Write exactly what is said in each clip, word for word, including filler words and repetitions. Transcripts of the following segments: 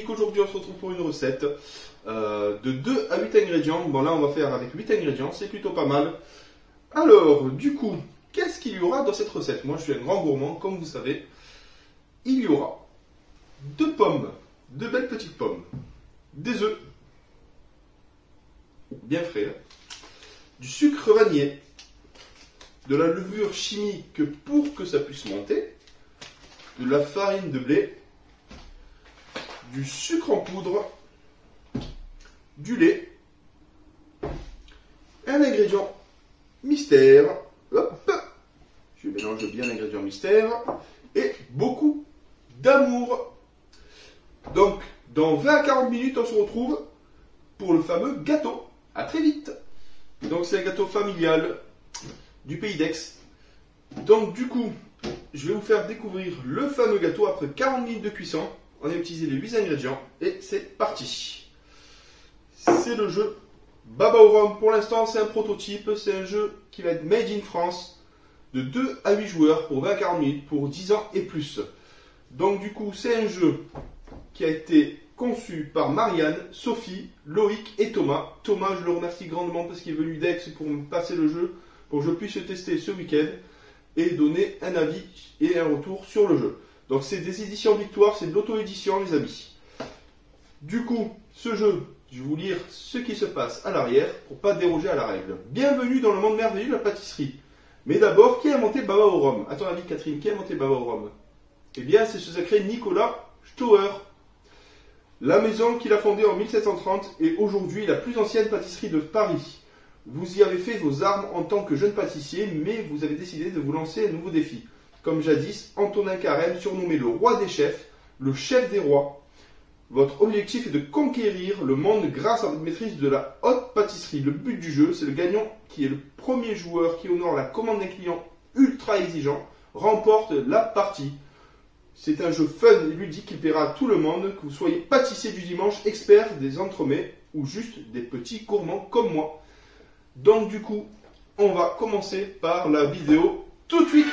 dis qu'aujourd'hui on se retrouve pour une recette euh, de deux à huit ingrédients. Bon là on va faire avec huit ingrédients, c'est plutôt pas mal. Alors du coup, qu'est-ce qu'il y aura dans cette recette? Moi je suis un grand gourmand comme vous savez. Il y aura deux pommes, deux belles petites pommes, des œufs, bien frais, du sucre vanillé, de la levure chimique pour que ça puisse monter, de la farine de blé, du sucre en poudre, du lait, un ingrédient mystère, hop, je mélange bien l'ingrédient mystère, et beaucoup d'amour. Donc, dans vingt à quarante minutes, on se retrouve pour le fameux gâteau. À très vite. Donc, c'est un gâteau familial du pays d'Aix. Donc, du coup, je vais vous faire découvrir le fameux gâteau après quarante minutes de cuisson. On a utilisé les huit ingrédients et c'est parti. C'est le jeu Baba au rhum. Pour l'instant, c'est un prototype. C'est un jeu qui va être made in France de deux à huit joueurs pour vingt à quarante minutes pour dix ans et plus. Donc, du coup, c'est un jeu qui a été conçu par Marianne, Sophie, Loïc et Thomas. Thomas, je le remercie grandement parce qu'il est venu d'Aix pour me passer le jeu pour que je puisse le tester ce week-end et donner un avis et un retour sur le jeu. Donc c'est des éditions Victoire, c'est de l'auto-édition les amis. Du coup, ce jeu, je vais vous lire ce qui se passe à l'arrière pour ne pas déroger à la règle. Bienvenue dans le monde merveilleux de la pâtisserie. Mais d'abord, qui a inventé Baba au rhum? À ton avis Catherine, qui a inventé Baba au rhum? Eh bien c'est ce sacré Nicolas Stauer. La maison qu'il a fondée en mille sept cent trente est aujourd'hui la plus ancienne pâtisserie de Paris. Vous y avez fait vos armes en tant que jeune pâtissier, mais vous avez décidé de vous lancer un nouveau défi. Comme jadis, Antonin Carême, surnommé le roi des chefs, le chef des rois. Votre objectif est de conquérir le monde grâce à votre maîtrise de la haute pâtisserie. Le but du jeu, c'est le gagnant qui est le premier joueur qui honore la commande d'un client ultra exigeant, remporte la partie. C'est un jeu fun et ludique qui plaira à tout le monde, que vous soyez pâtissier du dimanche, expert des entremets ou juste des petits gourmands comme moi. Donc du coup, on va commencer par la vidéo tout de suite.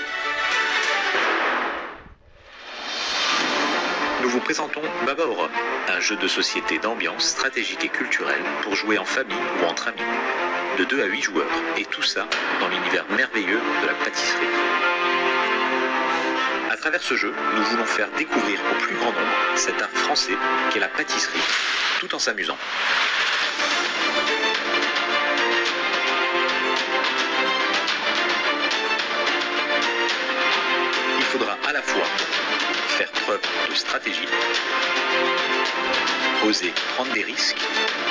Nous vous présentons Baba au rhum, un jeu de société d'ambiance stratégique et culturelle pour jouer en famille ou entre amis, de deux à huit joueurs, et tout ça dans l'univers merveilleux de la pâtisserie. À travers ce jeu, nous voulons faire découvrir au plus grand nombre cet art français qu'est la pâtisserie, tout en s'amusant. Il faudra à la fois faire preuve de stratégie, oser prendre des risques,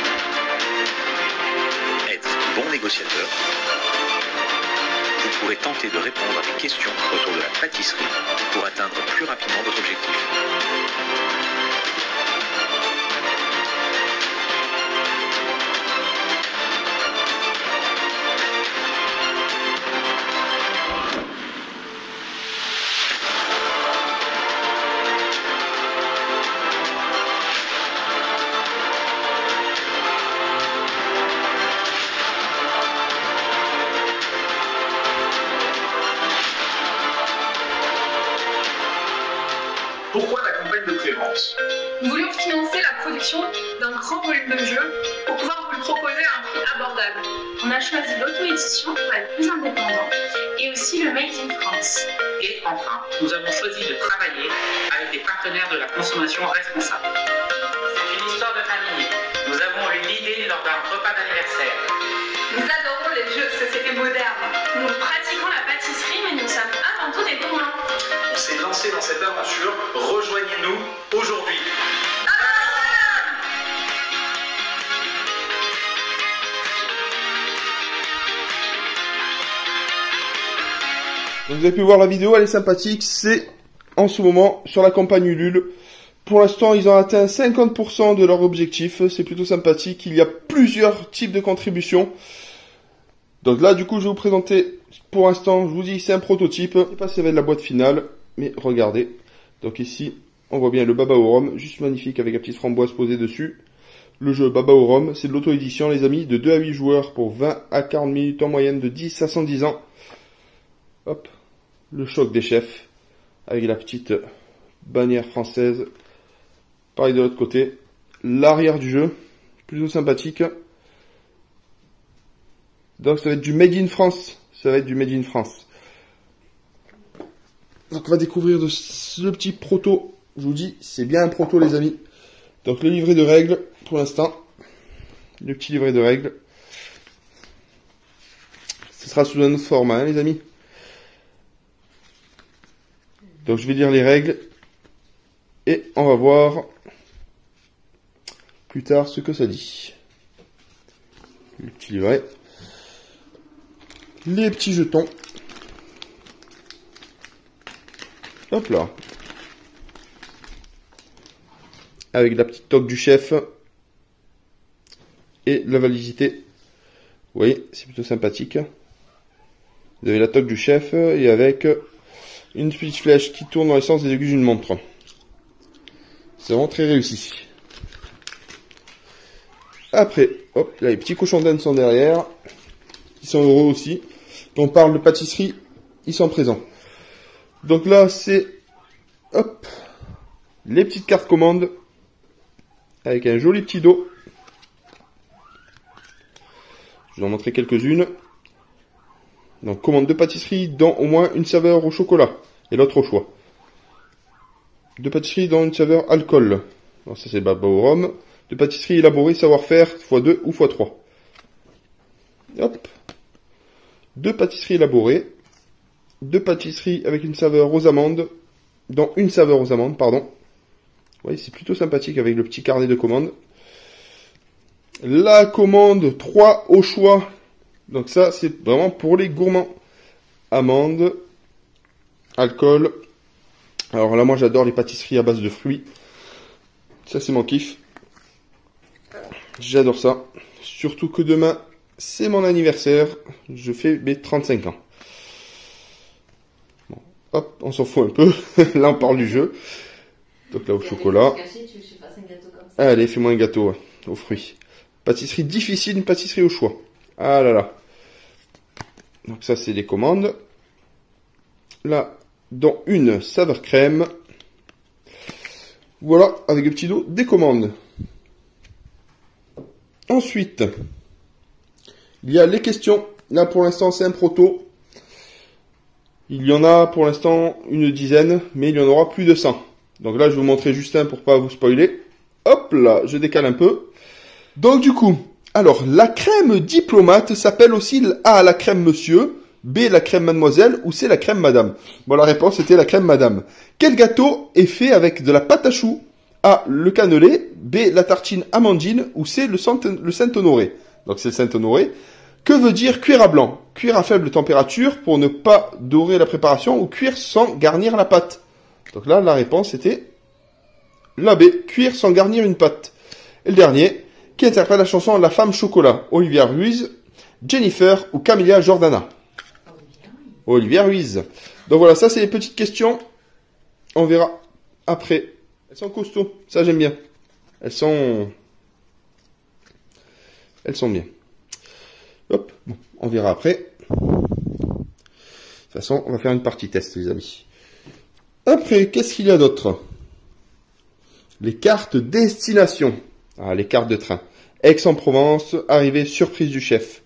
être bon négociateur. Vous pourrez tenter de répondre à des questions autour de la pâtisserie pour atteindre plus rapidement votre objectif. Pourquoi la campagne de Clémence? Nous voulions financer la production d'un grand volume de jeux pour pouvoir vous le proposer à un prix abordable. On a choisi l'auto-édition pour être plus indépendant et aussi le Made in France. Et enfin, nous avons choisi de travailler avec des partenaires de la consommation responsable. C'est une histoire de famille. Nous avons eu l'idée lors d'un repas d'anniversaire. Nous adorons les jeux de société modernes. Nous pratiquons la pâtisserie, mais nous sommes avant tout des gourmands. On s'est lancé dans cette aventure. Rejoignez-nous aujourd'hui. Donc vous avez pu voir la vidéo, elle est sympathique. C'est en ce moment sur la campagne Ulule. Pour l'instant, ils ont atteint cinquante pour cent de leur objectif. C'est plutôt sympathique. Il y a plusieurs types de contributions. Donc là, du coup, je vais vous présenter, pour l'instant, je vous dis, c'est un prototype. Je ne sais pas s'il y avait de la boîte finale, mais regardez. Donc ici, on voit bien le Baba au rhum, juste magnifique avec la petite framboise posée dessus. Le jeu Baba au rhum, c'est de l'auto-édition, les amis, de deux à huit joueurs pour vingt à quarante minutes en moyenne, de dix à cent dix ans. Hop, le choc des chefs, avec la petite bannière française. Pareil de l'autre côté. L'arrière du jeu. Plutôt sympathique. Donc ça va être du Made in France. Ça va être du Made in France. Donc on va découvrir de ce, le petit proto. Je vous dis, c'est bien un proto les amis. Donc le livret de règles pour l'instant. Le petit livret de règles. Ce sera sous un autre format hein, les amis. Donc je vais lire les règles. Et on va voir plus tard ce que ça dit. Le petit livret. Les petits jetons. Hop là. Avec la petite toque du chef. Et la validité. Vous voyez, c'est plutôt sympathique. Vous avez la toque du chef et avec une petite flèche qui tourne dans le sens des aiguilles d'une montre. C'est vraiment très réussi. Après, hop, là les petits cochons d'Inde sont derrière. Ils sont heureux aussi. Quand on parle de pâtisserie, ils sont présents. Donc là, c'est hop, les petites cartes commandes avec un joli petit dos. Je vais en montrer quelques-unes. Donc, commande de pâtisserie dont au moins une saveur au chocolat et l'autre au choix. De pâtisserie dont une saveur alcool. Alors ça c'est baba au rhum. De pâtisserie élaborée savoir-faire fois deux ou fois trois. Hop. De pâtisserie élaborée. De pâtisserie avec une saveur aux amandes. Dont une saveur aux amandes, pardon. Vous voyez, c'est plutôt sympathique avec le petit carnet de commandes. La commande trois au choix. Donc ça, c'est vraiment pour les gourmands. Amandes. Alcool. Alors là, moi, j'adore les pâtisseries à base de fruits. Ça, c'est mon kiff. J'adore ça. Surtout que demain, c'est mon anniversaire. Je fais mes trente-cinq ans. Bon, hop, on s'en fout un peu. Là, on parle du jeu. Donc là, au chocolat. Allez, fais-moi un gâteau ouais, aux fruits. Pâtisserie difficile, une pâtisserie au choix. Ah là là. Donc ça, c'est les commandes. Là, dont une saveur crème. Voilà, avec le petit dos, des commandes. Ensuite, il y a les questions. Là, pour l'instant, c'est un proto. Il y en a, pour l'instant, une dizaine, mais il y en aura plus de cent. Donc là, je vais vous montrer juste un pour pas vous spoiler. Hop là, je décale un peu. Donc du coup, alors, la crème diplomate s'appelle aussi A, la crème monsieur, B, la crème mademoiselle, ou C, la crème madame. Bon, la réponse était la crème madame. Quel gâteau est fait avec de la pâte à choux? A, le cannelé, B, la tartine amandine, ou C, le Saint-Honoré. Donc c'est le Saint-Honoré. Que veut dire cuire à blanc? Cuire à faible température pour ne pas dorer la préparation, ou cuire sans garnir la pâte? Donc là, la réponse était la B, cuire sans garnir une pâte. Et le dernier, qui interprète la chanson La femme chocolat? Olivia Ruiz, Jennifer ou Camilla Jordana? Olivia Ruiz. Donc voilà, ça c'est les petites questions. On verra après. Elles sont costauds, ça j'aime bien. Elles sont... Elles sont bien. Hop, bon, on verra après. De toute façon, on va faire une partie test les amis. Après, qu'est-ce qu'il y a d'autre? Les cartes destination. Ah, les cartes de train. Aix-en-Provence, arrivée surprise du chef.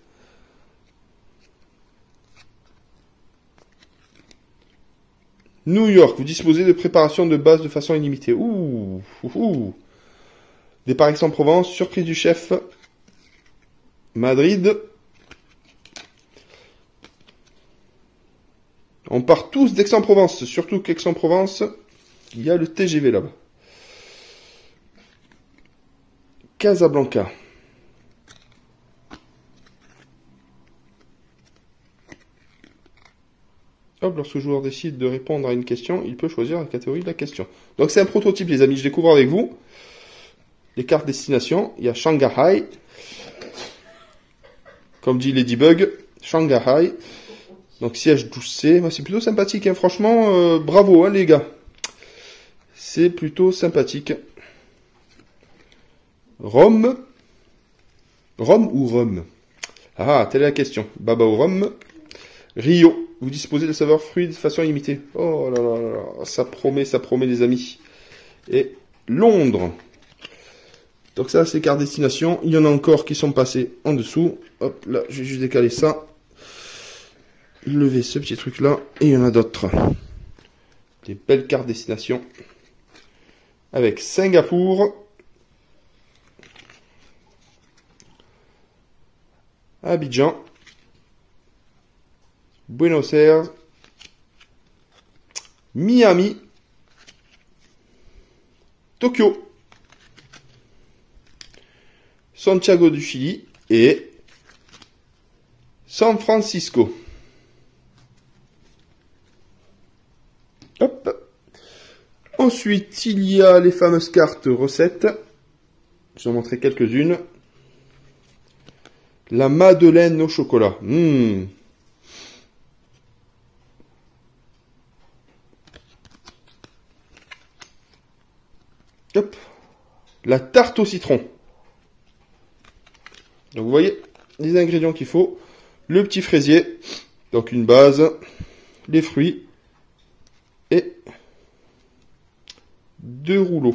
New York, vous disposez de préparation de base de façon illimitée. Ouh, ouh, ouh. Départ Aix-en-Provence, surprise du chef. Madrid. On part tous d'Aix-en-Provence, surtout qu'Aix-en-Provence, il y a le T G V là-bas. Casablanca. Hop, lorsque le joueur décide de répondre à une question, il peut choisir la catégorie de la question. Donc c'est un prototype les amis, je découvre avec vous. Les cartes destination, il y a Shanghai. Comme dit Ladybug, Shanghai. Donc siège douze C, c'est plutôt sympathique, hein. Franchement, euh, bravo hein, les gars. C'est plutôt sympathique. Rome. Rome ou Rome? Ah, telle est la question. Baba ou Rome. Rio. Vous disposez de saveurs fruits de façon illimitée. Oh là là là là. Ça promet, ça promet les amis. Et Londres. Donc ça, c'est carte destination. Il y en a encore qui sont passés en dessous. Hop, là, je vais juste décaler ça. Lever ce petit truc-là. Et il y en a d'autres. Des belles cartes destination. Avec Singapour. Abidjan. Buenos Aires. Miami. Tokyo. Santiago du Chili et San Francisco. Hop. Ensuite, il y a les fameuses cartes recettes. Je vais en montrer quelques-unes. La madeleine au chocolat. Mmh. Hop. La tarte au citron. Donc vous voyez les ingrédients qu'il faut. Le petit fraisier, donc une base, les fruits et deux rouleaux.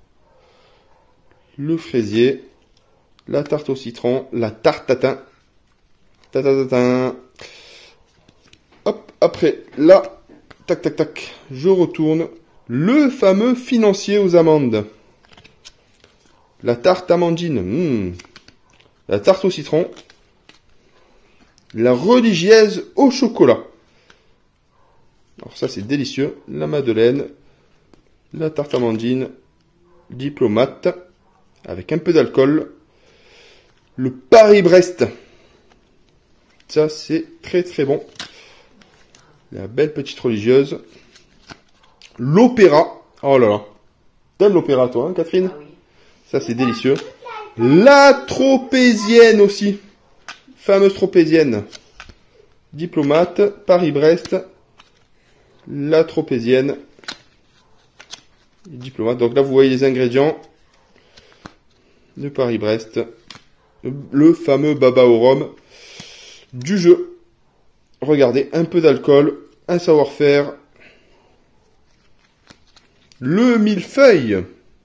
Le fraisier, la tarte au citron, la tarte tatin. Tatatatin. Hop, après là, tac tac tac, je retourne. Le fameux financier aux amandes. La tarte amandine. Mmh. La tarte au citron. La religieuse au chocolat. Alors ça, c'est délicieux. La madeleine. La tarte amandine. Diplomate. Avec un peu d'alcool. Le Paris-Brest. Ça, c'est très très bon. La belle petite religieuse. L'opéra. Oh là là. T'aimes l'opéra, toi, hein, Catherine? Ah oui. Ça, c'est délicieux. La tropézienne aussi. Fameuse tropézienne. Diplomate. Paris-Brest. La tropézienne. Diplomate. Donc là, vous voyez les ingrédients. Le Paris-Brest. Le fameux baba au rhum du jeu. Regardez, un peu d'alcool. Un savoir-faire. Le millefeuille.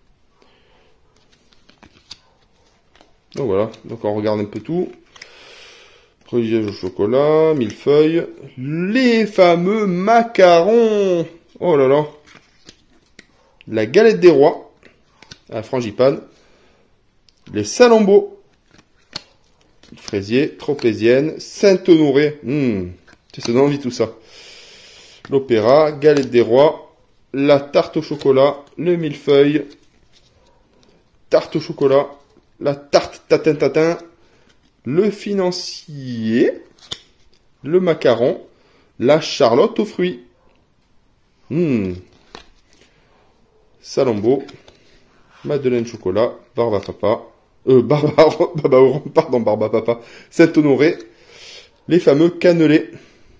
Donc voilà, donc on regarde un peu tout. Religieuse au chocolat, millefeuille. Les fameux macarons. Oh là là. La galette des rois. La frangipane. Les salambeaux. Fraisier, tropézienne, Saint-Honoré. Mmh, ça donne envie tout ça. L'opéra, galette des rois. La tarte au chocolat, le millefeuille. Tarte au chocolat. La tarte tatin tatin, le financier, le macaron, la charlotte aux fruits. Mmh. Salambeau, madeleine chocolat, barba papa, euh, barba, barba, pardon, barba papa, Saint-Honoré, les fameux cannelés.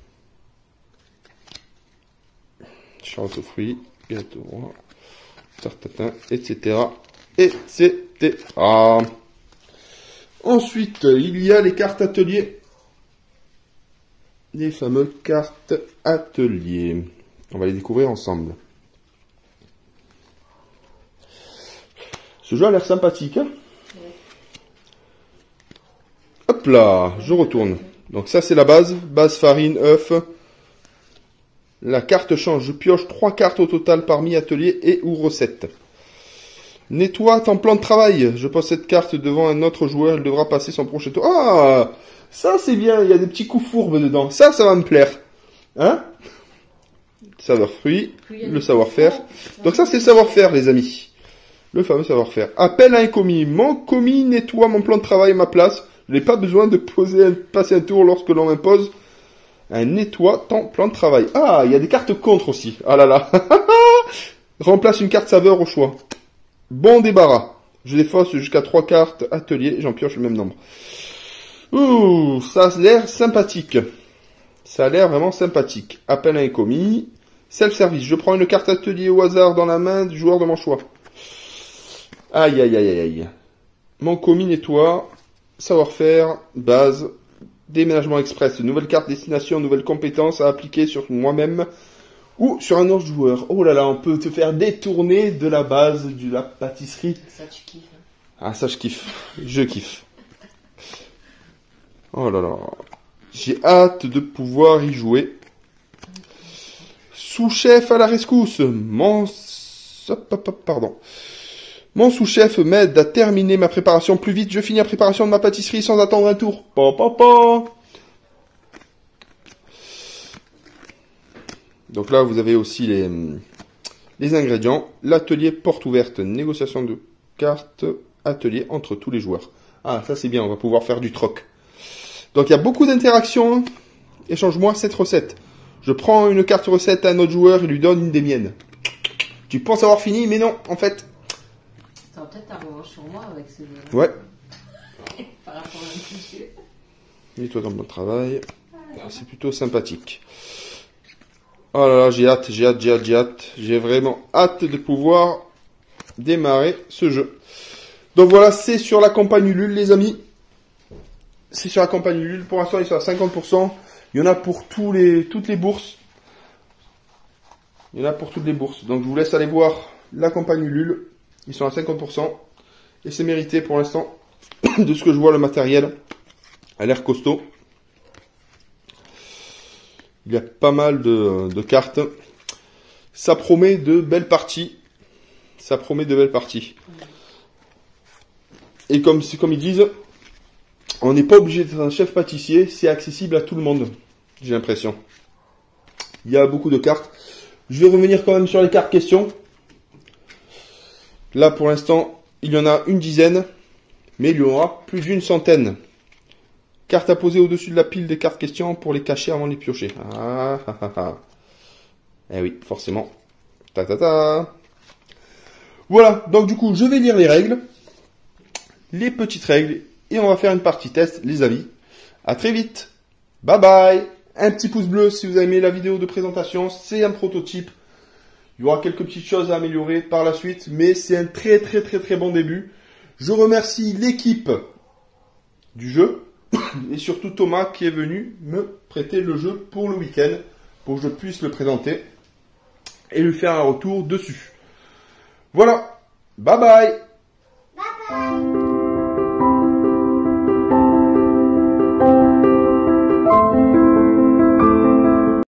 Charlotte aux fruits, gâteau roi, tarte tatin, et cetera, et cetera. Ah. Ensuite, il y a les cartes ateliers. Les fameuses cartes ateliers. On va les découvrir ensemble. Ce jeu a l'air sympathique. Hein? Hop là, je retourne. Donc ça, c'est la base. Base farine, œuf. La carte change. Je pioche trois cartes au total parmi atelier et ou recette. Nettoie ton plan de travail. Je pose cette carte devant un autre joueur. Il devra passer son prochain tour. Ah, ça c'est bien. Il y a des petits coups fourbes dedans. Ça, ça va me plaire. Hein? Saveur fruit. Le savoir-faire. Donc ça, c'est le savoir-faire, les amis. Le fameux savoir-faire. Appel à un commis. Mon commis nettoie mon plan de travail à ma place. Je n'ai pas besoin de poser un, passer un tour lorsque l'on m'impose un nettoie ton plan de travail. Ah, il y a des cartes contre aussi. Ah là là. Remplace une carte saveur au choix. Bon débarras. Je les fausse jusqu'à trois cartes atelier. J'en pioche le même nombre. Ouh, ça a l'air sympathique. Ça a l'air vraiment sympathique. Appel à un commis. Self-service. Je prends une carte atelier au hasard dans la main du joueur de mon choix. Aïe, aïe, aïe, aïe. Mon commis nettoie. Savoir-faire. Base. Déménagement express. Nouvelle carte destination. Nouvelle compétence à appliquer sur moi-même ou sur un autre joueur. Oh là là, on peut te faire détourner de la base de la pâtisserie. Ça, tu kiffes. Hein. Ah, ça, je kiffe. Je kiffe. Oh là là. J'ai hâte de pouvoir y jouer. Sous-chef à la rescousse. Mon... Pardon. Mon sous-chef m'aide à terminer ma préparation plus vite. Je finis la préparation de ma pâtisserie sans attendre un tour. Pa, pa, pa. Donc là, vous avez aussi les, les ingrédients. L'atelier porte ouverte, négociation de cartes, atelier entre tous les joueurs. Ah, ça c'est bien, on va pouvoir faire du troc. Donc il y a beaucoup d'interactions. Échange-moi cette recette. Je prends une carte recette à un autre joueur et lui donne une des miennes. Tu penses avoir fini, mais non, en fait. Ça va peut-être ta revanche sur moi avec ce... Ouais. Par rapport à un cliché. Mets-toi dans mon travail. C'est plutôt sympathique. Oh là là, j'ai hâte, j'ai hâte, j'ai hâte, j'ai hâte. J'ai vraiment hâte de pouvoir démarrer ce jeu. Donc voilà, c'est sur la campagne Ulule, les amis. C'est sur la campagne Ulule. Pour l'instant, ils sont à cinquante pour cent. Il y en a pour tous les, toutes les bourses. Il y en a pour toutes les bourses. Donc je vous laisse aller voir la campagne Ulule. Ils sont à cinquante pour cent. Et c'est mérité pour l'instant. De ce que je vois, le matériel a l'air costaud. Il y a pas mal de, de cartes. Ça promet de belles parties. Ça promet de belles parties. Et comme, comme ils disent, on n'est pas obligé d'être un chef pâtissier. C'est accessible à tout le monde. J'ai l'impression. Il y a beaucoup de cartes. Je vais revenir quand même sur les cartes questions. Là, pour l'instant, il y en a une dizaine. Mais il y aura plus d'une centaine. Cartes à poser au-dessus de la pile des cartes questions pour les cacher avant de les piocher. Ah, ah, ah, ah. Eh oui, forcément. Ta, ta, ta. Voilà, donc du coup, je vais lire les règles. Les petites règles. Et on va faire une partie test, les amis. À très vite. Bye bye. Un petit pouce bleu si vous avez aimé la vidéo de présentation. C'est un prototype. Il y aura quelques petites choses à améliorer par la suite. Mais c'est un très très très très bon début. Je remercie l'équipe du jeu. Et surtout Thomas qui est venu me prêter le jeu pour le week-end. Pour que je puisse le présenter. Et lui faire un retour dessus. Voilà. Bye bye. Bye bye.